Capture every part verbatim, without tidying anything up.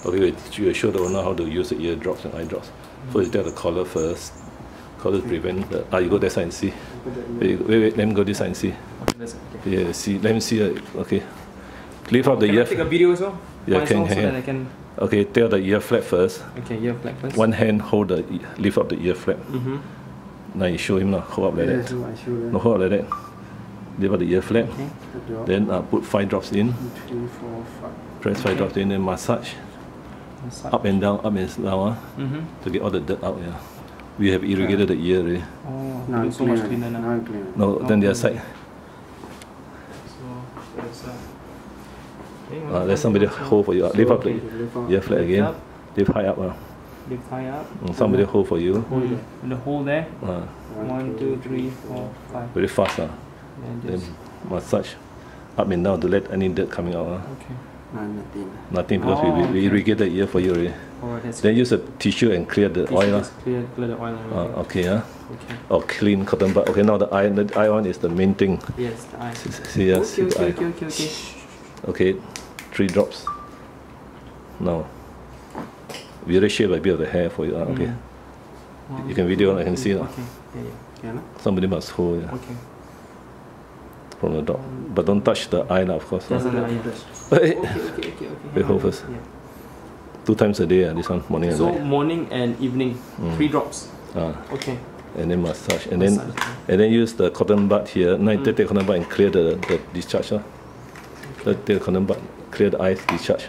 Okay, wait, you show the owner how to use the ear drops and eye drops. Mm. First, you take the collar first. Collar okay. prevent the. Ah, you go that side and see. Wait, wait, wait, let me go this side and see. Okay, that's okay. Yeah, see, let me see. Uh, okay. Lift up the can ear. I take a video as well? Yeah, Mine can, also, can. so that I can. Okay, take out the ear flap first. Okay, ear flap first. One hand hold the, lift up the ear flap. Mm-hmm. Now you show him now, hold up like yeah, that. So I show them. No, hold up like that. Lift up the ear flap. Okay. Then uh, put five drops in. Three, four, five. Press five okay. drops in and massage. massage. Up and down, up and down uh, mm-hmm. to get all the dirt out. Yeah. We have irrigated yeah. the ear already. Oh, now so much cleaner now. now cleaner. No, oh, then the other side. So, that's, uh, okay, uh, let somebody hold for you. Uh, lift up okay, the ear flap again. Up. Lift high up. Uh. Lift high up. And somebody yeah. hold for you. Hold mm. the hole there. Uh, One, two, three, four, five. Very fast. Uh. Yeah, then massage up and down to let any dirt coming out. Uh. Okay. No, nothing. Nothing because oh, we, we okay. irrigated the ear for you already. Oh, that's then use a tissue and clear the tissue oil. Clear, clear the oil. Uh, okay, uh. okay. Or clean cotton bud. Okay, now the eye, the eye one is the main thing. Yes, the eye. See, see, uh, okay, see okay, the eye. okay, okay, okay. Okay, three drops. Now, we already shave a bit of the hair for you. Uh, okay. Mm. One, you can video, I can see. Uh. Okay, yeah, yeah. Yeah, Somebody must hold. Yeah. Okay. From the dog. But don't touch the eye now, of course. Just Uh. the eye. Wait. Okay, okay, okay, okay. Wait, hold first. Yeah. Two times a day, uh, this one, morning and So night. morning and evening, Mm. three drops. Uh, Okay. and then massage. And Massage, then okay. and then use the cotton bud here. Now Mm. take the cotton bud and clear the, the discharge. Uh. Okay. Take the cotton bud, clear the eye discharge.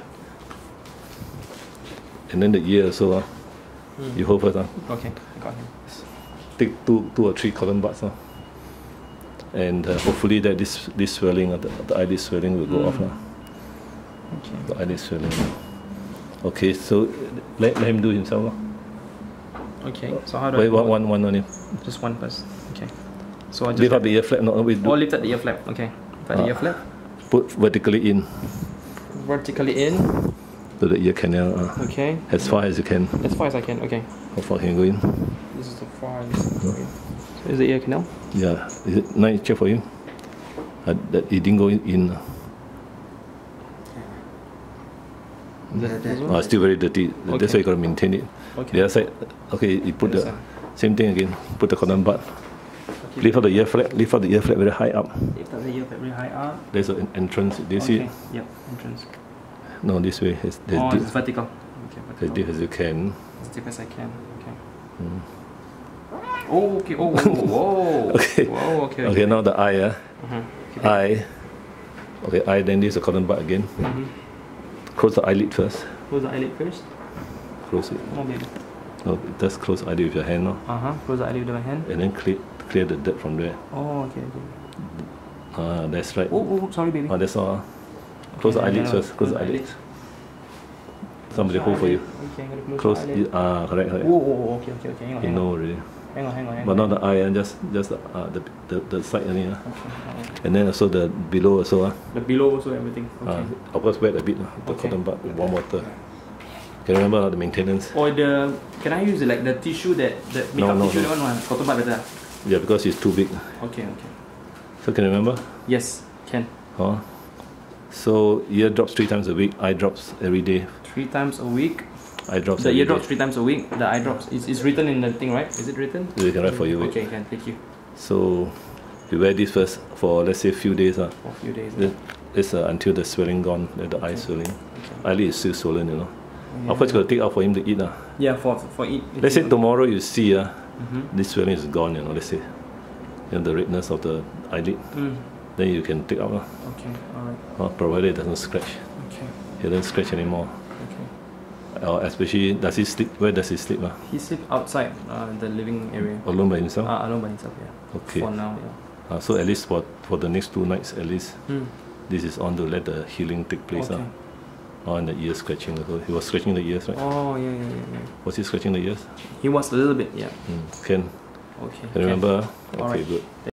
And then the ear also. Uh. Mm. You hold first. Uh. Okay, I got him. Take two, two or three cotton buds. Uh. And uh, hopefully that this this swelling, uh, the, the eyelid swelling will go Mm. off. Uh. Okay. The eyelid swelling. Okay, so let, let him do himself. Uh. Okay, so how do Wait, I... one, one, one only. Just one first. Okay. So I just... Lift up the ear flap. No, we do. Oh, lift up the ear flap. Okay. Lift up the Ah. ear flap. Put vertically in Vertically in. to the ear canal. Uh. Okay. As far as you can. As far as I can. Okay. How far can you go in? This is the far. This is the so is the ear canal? Yeah. Is it nice? Check for you. Uh, that it didn't go in. in. uh. Yeah, that- Oh, still very dirty. Okay. That's why you got to maintain it. Okay. The other side. Okay, you put The the other same thing again. Put the cotton bud. Okay. Lift up the ear flap. Lift up the ear flap very high up. Lift up the ear flap very high up. There's an entrance. Do you see Okay. it? Yep. Entrance. No, this way. It's, there's Oh, deep, it's vertical. Okay. as Vertical. deep as you can. As deep as I can. Okay. Mm. Oh, okay. Oh, whoa, whoa. Okay. Whoa, okay. Okay, now the eye. Uh. Uh-huh. Okay. Eye. Okay, eye. Then this is the cotton bud again. Mm-hmm. Close the eyelid first. Close the eyelid first. Close it. Oh, baby. No, just close the eyelid with your hand now. Uh huh. Close the eyelid with my hand. And then clear, clear the dirt from there. Oh, okay. okay. Ah, that's right. Oh, oh, sorry, baby. Ah, that's all. Close the Okay, eyelids yeah, first. Close the eyelid. eyelids. Somebody hold for you. Okay, I'm gonna Close. the eyelid. it- Ah, correct, correct. Oh, oh, oh, okay, okay, okay. Hang on, You hang know on. already. Hang on, hang on, hang But on. not the eye, and just just the, uh, the, the the side only. Uh. Okay, alright. And then also the below also. Uh. The below also everything. Okay. Uh, of course, wet a bit. Uh, the Okay. cotton bud with warm water. Can you remember uh, the maintenance? Or the can I use the, like the tissue that the No, makeup no, tissue no. that one? No, cotton bud better. Yeah, because it's too big. Okay, okay. So can you remember? Yes, can. Huh? So ear drops three times a week. Eye drops every day. Three times a week. Eye drops. The every ear drops day. three times a week. The eye drops. It's, it's written in the thing, right? Is it written? We can write for you. Wait. Okay, can. Thank you. So you wear this first for let's say a few days. Uh. For a few days. This, this uh, until the swelling gone, uh, the eye Okay. swelling. Okay. Eyelid is still swollen, you know. Yeah. Of course, you got to take out for him to eat. Uh. Yeah, for for eat. Let's say tomorrow you see uh, Mm-hmm. this swelling is gone, you know, let's say. You know, the redness of the eyelid. Mm. Then you can take out, uh, Okay. All right. uh, provided it doesn't scratch. Okay. It doesn't scratch anymore. Okay. Uh, especially, does he sleep? Where does he sleep? Uh? He sleep outside uh, the living area. Alone by himself? Uh, alone by himself. Yeah. Okay. For now, yeah. Uh, so at least for, for the next two nights, at least, Mm. this is on to let the healing take place. Okay. Uh. Oh, and the ear scratching. Also. He was scratching the ears, right? Oh yeah, yeah, yeah, yeah. Was he scratching the ears? He was a little bit, yeah. Mm. Can, Okay. can you remember? Okay, Alright. good.